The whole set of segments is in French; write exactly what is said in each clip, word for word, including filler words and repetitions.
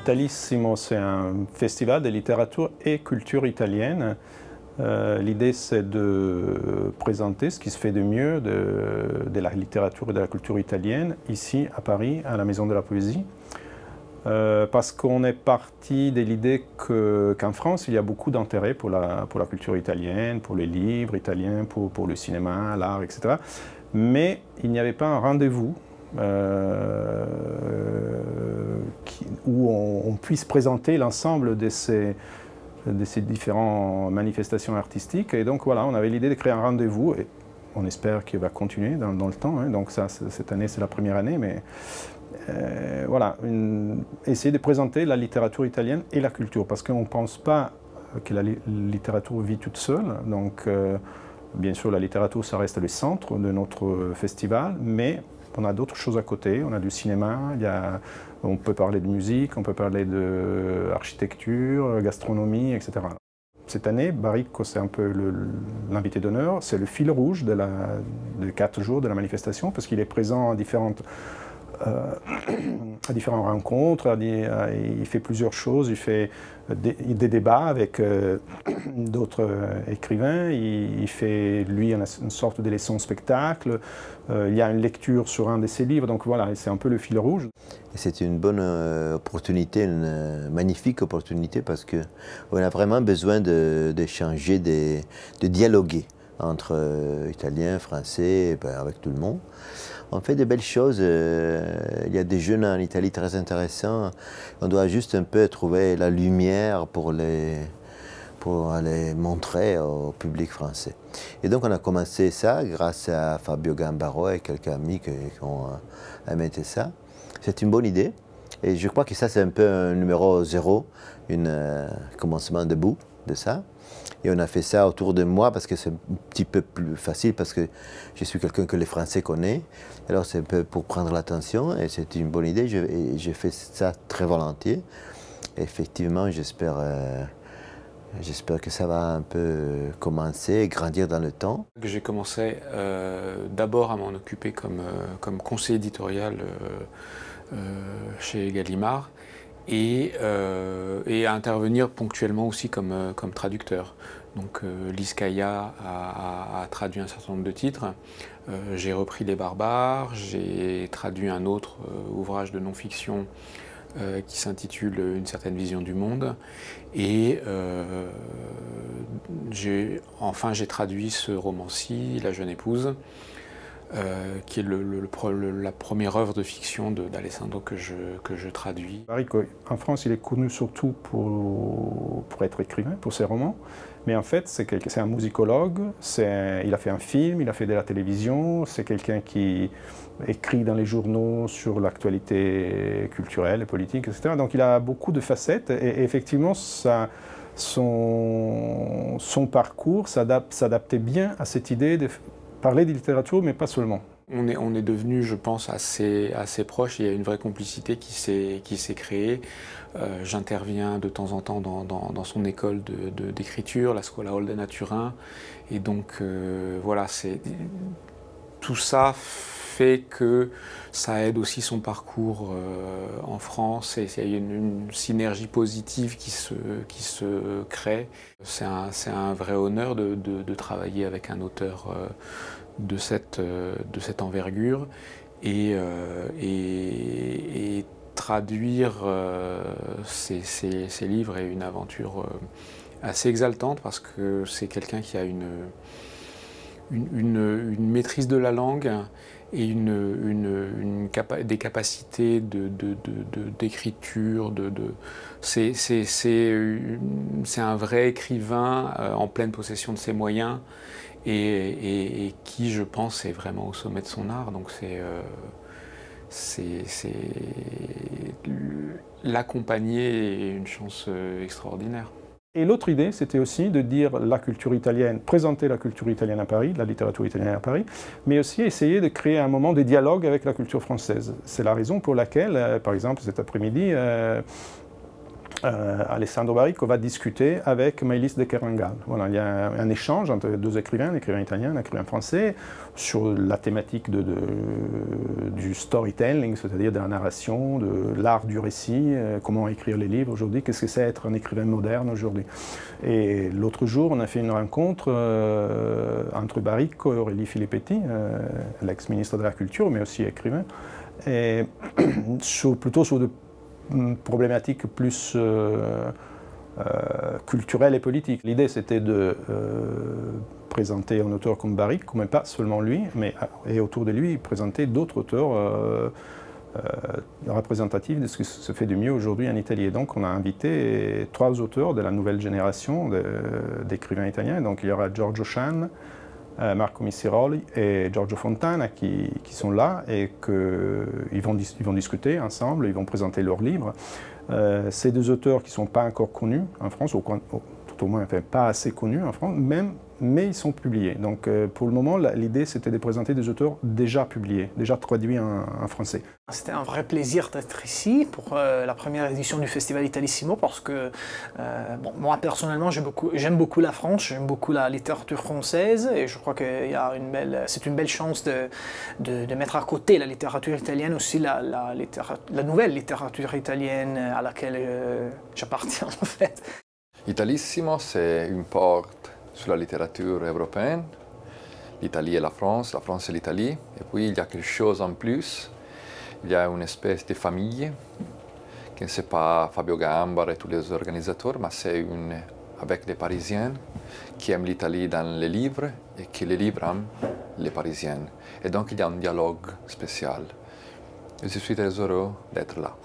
Italissimo, c'est un festival de littérature et culture italienne. Euh, L'idée, c'est de présenter ce qui se fait de mieux de, de la littérature et de la culture italienne, ici à Paris, à la Maison de la Poésie. Euh, parce qu'on est parti de l'idée qu'en France, il y a beaucoup d'intérêt pour la, pour la culture italienne, pour les livres italiens, pour, pour le cinéma, l'art, et cetera. Mais il n'y avait pas un rendez-vous euh, qui, où on, on puisse présenter l'ensemble de ces, de ces différentes manifestations artistiques. Et donc voilà, on avait l'idée de créer un rendez-vous. Et on espère qu'il va continuer dans, dans le temps. Hein. Donc ça, cette année, c'est la première année. Mais euh, voilà, une, essayer de présenter la littérature italienne et la culture. Parce qu'on ne pense pas que la li littérature vit toute seule. Donc, euh, bien sûr, la littérature, ça reste le centre de notre festival, mais on a d'autres choses à côté. On a du cinéma, il y a, on peut parler de musique, on peut parler d'architecture, gastronomie, et cetera. Cette année, Baricco, c'est un peu l'invité d'honneur. C'est le fil rouge de, la, de quatre jours de la manifestation, parce qu'il est présent à différentes, euh, à différentes rencontres. À des, à, il fait plusieurs choses. Il fait des, des débats avec euh, d'autres euh, écrivains. Il, il fait, lui, une, une sorte de leçon spectacle. Euh, il y a une lecture sur un de ses livres. Donc voilà, c'est un peu le fil rouge. C'est une bonne euh, opportunité, une euh, magnifique opportunité, parce qu'on a vraiment besoin d'échanger, de, de, de dialoguer entre euh, Italiens, Français, ben, avec tout le monde. On fait de belles choses. Euh, il y a des jeunes en Italie très intéressants. On doit juste un peu trouver la lumière pour les, pour les montrer au public français. Et donc on a commencé ça grâce à Fabio Gambaro et quelques amis qui, qui ont euh, aimé ça. C'est une bonne idée. Et je crois que ça, c'est un peu un numéro zéro, un euh, commencement debout de ça. Et on a fait ça autour de moi parce que c'est un petit peu plus facile, parce que je suis quelqu'un que les Français connaissent. Alors c'est un peu pour prendre l'attention, et c'est une bonne idée. J'ai fait ça très volontiers. Et effectivement, j'espère euh, j'espère que ça va un peu commencer et grandir dans le temps. J'ai commencé euh, d'abord à m'en occuper comme, euh, comme conseiller éditorial euh, euh, chez Gallimard. Et, euh, et à intervenir ponctuellement aussi comme, euh, comme traducteur. Donc euh, Lise Kaya a, a, a traduit un certain nombre de titres. Euh, j'ai repris Les Barbares, j'ai traduit un autre euh, ouvrage de non-fiction euh, qui s'intitule Une certaine vision du monde. Et euh, enfin j'ai traduit ce roman-ci, La jeune épouse, Euh, qui est le, le, le, la première œuvre de fiction d'Alessandro que je, que je traduis. Baricco, en France, il est connu surtout pour, pour être écrivain, pour ses romans, mais en fait, c'est un musicologue, il a fait un film, il a fait de la télévision, c'est quelqu'un qui écrit dans les journaux sur l'actualité culturelle et politique, et cetera. Donc il a beaucoup de facettes, et, et effectivement, ça, son, son parcours s'adaptait bien à cette idée de parler de littérature, mais pas seulement. On est, on est devenu, je pense, assez, assez proches. Il y a une vraie complicité qui s'est créée. Euh, J'interviens de temps en temps dans, dans, dans son école d'écriture, de, de, la Scuola Holden à Turin. Et donc, euh, voilà, c'est tout ça fait que ça aide aussi son parcours euh, en France, et il y a une, une synergie positive qui se, qui se crée. C'est un, un vrai honneur de, de, de travailler avec un auteur euh, de, cette, euh, de cette envergure, et, euh, et, et traduire euh, ces, ces, ces livres est une aventure euh, assez exaltante, parce que c'est quelqu'un qui a une, une, une, une maîtrise de la langue et une, une, une capa des capacités d'écriture. De, de, de, de, de c'est un vrai écrivain euh, en pleine possession de ses moyens, et, et, et qui, je pense, est vraiment au sommet de son art. Donc c'est euh, l'accompagner est une chance extraordinaire. Et l'autre idée, c'était aussi de dire la culture italienne, présenter la culture italienne à Paris, la littérature italienne à Paris, mais aussi essayer de créer un moment de dialogue avec la culture française. C'est la raison pour laquelle, euh, par exemple, cet après-midi, euh, euh, Alessandro Baricco va discuter avec Maylis de Kerangal. Voilà, il y a un, un échange entre deux écrivains, un écrivain italien, un écrivain français, sur la thématique de, de, du storytelling, c'est-à-dire de la narration, de l'art du récit, euh, comment écrire les livres aujourd'hui, qu'est-ce que c'est être un écrivain moderne aujourd'hui. Et l'autre jour, on a fait une rencontre euh, entre Baricco et Aurélie Filippetti, euh, l'ex-ministre de la Culture, mais aussi écrivain, et sur, plutôt sur de problématiques plus euh, euh, culturelles et politiques. L'idée, c'était de euh, présenter un auteur comme Baricco, mais pas seulement lui, mais et autour de lui, présenter d'autres auteurs euh, euh, représentatifs de ce qui se fait de mieux aujourd'hui en Italie. Et donc, on a invité trois auteurs de la nouvelle génération d'écrivains italiens. Donc, il y aura Giorgio Shan, Euh, Marco Missiroli et Giorgio Fontana qui, qui sont là et qu'ils vont, ils vont discuter ensemble, ils vont présenter leurs livres. Euh, ces deux auteurs qui ne sont pas encore connus en France, ou, ou tout au moins enfin, pas assez connus en France, même, mais ils sont publiés. Donc euh, pour le moment, l'idée c'était de présenter des auteurs déjà publiés, déjà traduits en, en français. C'était un vrai plaisir d'être ici pour euh, la première édition du Festival Italissimo parce que euh, bon, moi personnellement j'aime beaucoup, j'aime beaucoup la France, j'aime beaucoup la littérature française et je crois que c'est une belle chance de, de, de mettre à côté la littérature italienne aussi la, la, la nouvelle littérature italienne à laquelle euh, j'appartiens en fait. Italissimo, c'est une porte sur la littérature européenne, l'Italie et la France, la France et l'Italie, et puis il y a quelque chose en plus. Il y a une espèce de famille, qui ne c'est pas Fabio Gambar et tous les organisateurs, mais c'est une avec des Parisiens qui aiment l'Italie dans les livres et qui les livres aiment les Parisiens. Et donc il y a un dialogue spécial. Et je suis très heureux d'être là.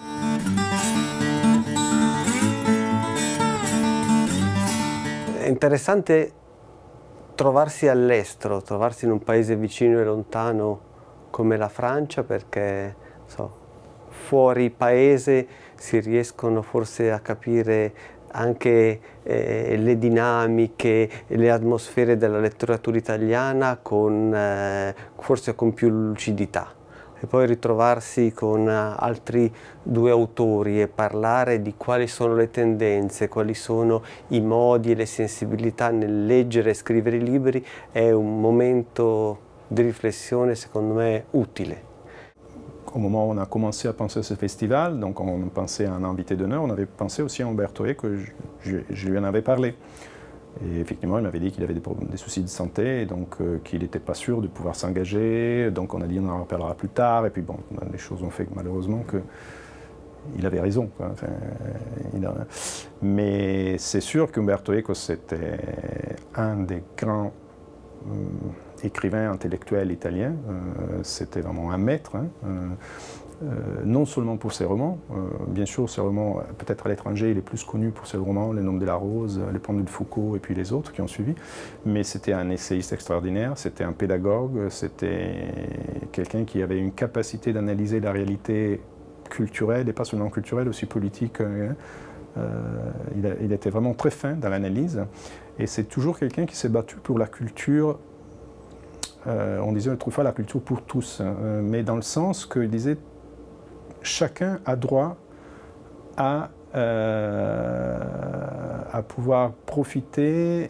È interessante trovarsi all'estero, trovarsi in un paese vicino e lontano come la Francia perché so, fuori paese si riescono forse a capire anche eh, le dinamiche e le atmosfere della letteratura italiana con, eh, forse con più lucidità. E poi ritrovarsi con altri due autori e parlare di quali sono le tendenze, quali sono i modi e le sensibilità nel leggere e scrivere i libri è un momento di riflessione secondo me utile. Au moment où on a commencé à penser à ce festival, donc on pensait à un invité d'honneur, on avait pensé aussi à Umberto Eco, que je, je, je lui en avais parlé. Et effectivement, il m'avait dit qu'il avait des, des soucis de santé, et donc euh, qu'il n'était pas sûr de pouvoir s'engager. Donc on a dit on en reparlera plus tard. Et puis bon, les choses ont fait malheureusement qu'il avait raison. Quoi. Enfin, il a... Mais c'est sûr qu'Umberto Eco, c'était un des grands euh, écrivains intellectuels italiens. Euh, c'était vraiment un maître. Hein. Euh, Euh, non seulement pour ses romans, euh, bien sûr ses romans, peut-être à l'étranger, il est plus connu pour ses romans, Les Noms de la Rose, Les Pendules de Foucault et puis les autres qui ont suivi, mais c'était un essayiste extraordinaire, c'était un pédagogue, c'était quelqu'un qui avait une capacité d'analyser la réalité culturelle, et pas seulement culturelle, aussi politique. Euh, il, a, il était vraiment très fin dans l'analyse, et c'est toujours quelqu'un qui s'est battu pour la culture. Euh, on disait autrefois la culture pour tous, euh, mais dans le sens qu'il disait chacun a droit à, euh, à pouvoir profiter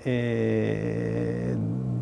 et,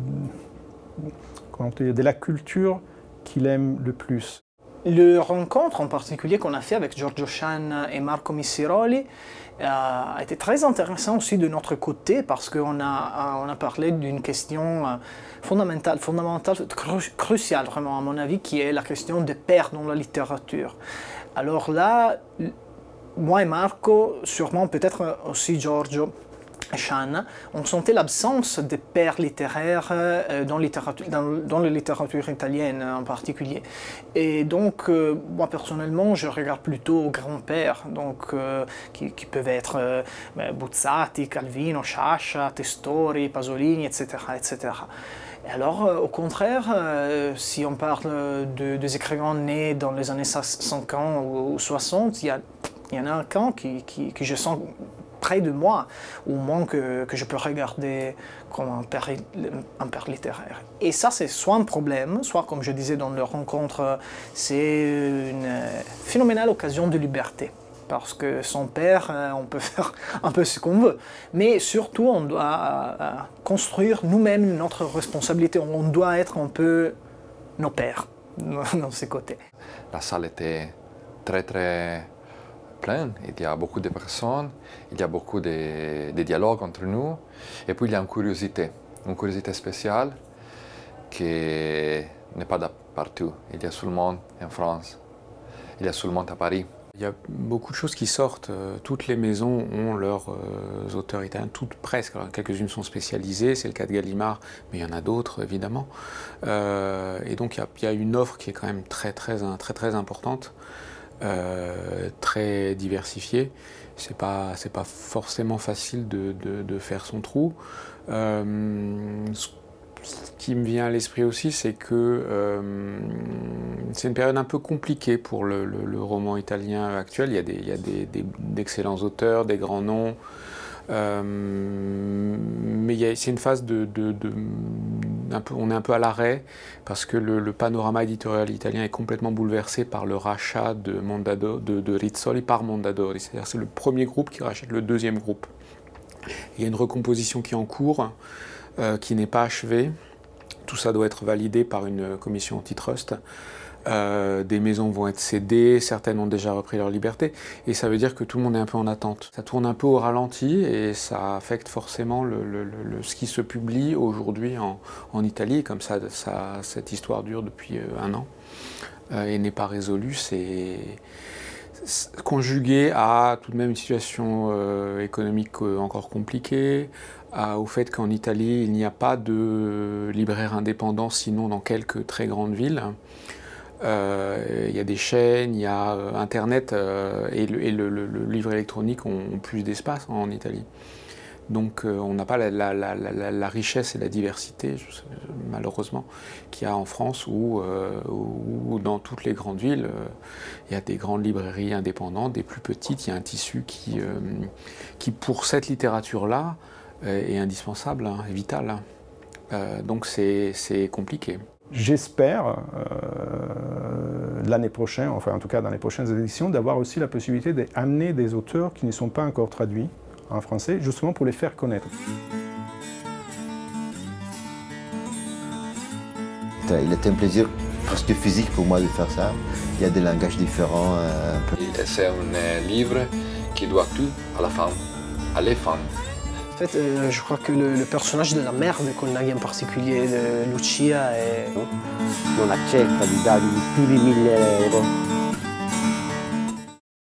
comment dire, de la culture qu'il aime le plus. Le rencontre en particulier qu'on a fait avec Giorgio Shan et Marco Missiroli euh, a été très intéressant aussi de notre côté parce qu'on a, on a parlé d'une question euh, fondamentale, fondamentale cru, cruciale vraiment à mon avis, qui est la question des pairs dans la littérature. Alors là, moi et Marco, sûrement peut-être aussi Giorgio et Shan, on sentait l'absence des pairs littéraires euh, dans, littérature, dans, dans la littérature italienne en particulier. Et donc, euh, moi personnellement, je regarde plutôt aux grands-pères, donc, euh, qui, qui peuvent être euh, Buzzati, Calvino, Sciascia, Testori, Pasolini, et cetera, et cetera. Et alors, euh, au contraire, euh, si on parle de, des écrivains nés dans les années cinquante ou, ou soixante, il y, a, il y en a qu'un qui, qui, qui je sens près de moi, au moins que, que je peux regarder comme un père, un père littéraire. Et ça, c'est soit un problème, soit, comme je disais dans leur rencontre, c'est une phénoménale occasion de liberté. parce que son père, on peut faire un peu ce qu'on veut. Mais surtout, on doit construire nous-mêmes notre responsabilité. On doit être un peu nos pères dans ces côtés. La salle était très très pleine, il y a beaucoup de personnes, il y a beaucoup de, de dialogues entre nous, et puis il y a une curiosité, une curiosité spéciale qui n'est pas de partout. Il y a seulement en France, il y a seulement à Paris. Il y a beaucoup de choses qui sortent. Toutes les maisons ont leurs euh, auteurs italiens, toutes presque. Quelques-unes sont spécialisées, c'est le cas de Gallimard, mais il y en a d'autres évidemment. Euh, et donc il y, a, il y a une offre qui est quand même très très très très importante, euh, très diversifiée. C'est pas c'est pas forcément facile de, de, de faire son trou. Euh, Ce qui me vient à l'esprit aussi, c'est que euh, c'est une période un peu compliquée pour le, le, le roman italien actuel. Il y a, des, il y a des, des, d'excellents auteurs, des grands noms, euh, mais c'est une phase de, de, de un peu, on est un peu à l'arrêt parce que le, le panorama éditorial italien est complètement bouleversé par le rachat de, Mondadori, de, de Rizzoli par Mondadori. C'est-à-dire c'est le premier groupe qui rachète le deuxième groupe. Il y a une recomposition qui est en cours. Euh, qui n'est pas achevé. Tout ça doit être validé par une commission antitrust. Euh, des maisons vont être cédées, certaines ont déjà repris leur liberté, et ça veut dire que tout le monde est un peu en attente. Ça tourne un peu au ralenti et ça affecte forcément le, le, le, ce qui se publie aujourd'hui en, en Italie, comme ça, ça cette histoire dure depuis un an euh, et n'est pas résolue. C'est conjugué à tout de même une situation euh, économique encore compliquée, à, au fait qu'en Italie, il n'y a pas de libraire indépendant, sinon dans quelques très grandes villes. Euh, il y a des chaînes, il y a euh, Internet euh, et, le, et le, le, le livre électronique ont, ont plus d'espace en Italie. Donc euh, on n'a pas la, la, la, la, la richesse et la diversité, je, malheureusement, qu'il y a en France ou euh, dans toutes les grandes villes. Euh, il y a des grandes librairies indépendantes, des plus petites, il y a un tissu qui, euh, qui pour cette littérature-là, euh, est indispensable, hein, vital. Hein. Euh, donc c'est compliqué. J'espère euh, l'année prochaine, enfin en tout cas dans les prochaines éditions, d'avoir aussi la possibilité d'amener des auteurs qui ne sont pas encore traduits en français, justement pour les faire connaître. Il était un plaisir presque physique pour moi de faire ça. Il y a des langages différents. Euh, C'est un livre qui doit tout à la femme, à les femmes. En fait, euh, je crois que le, le personnage de la mère de Colnaghi en particulier, de Lucia, est... Non accetta di dargli più di mille euro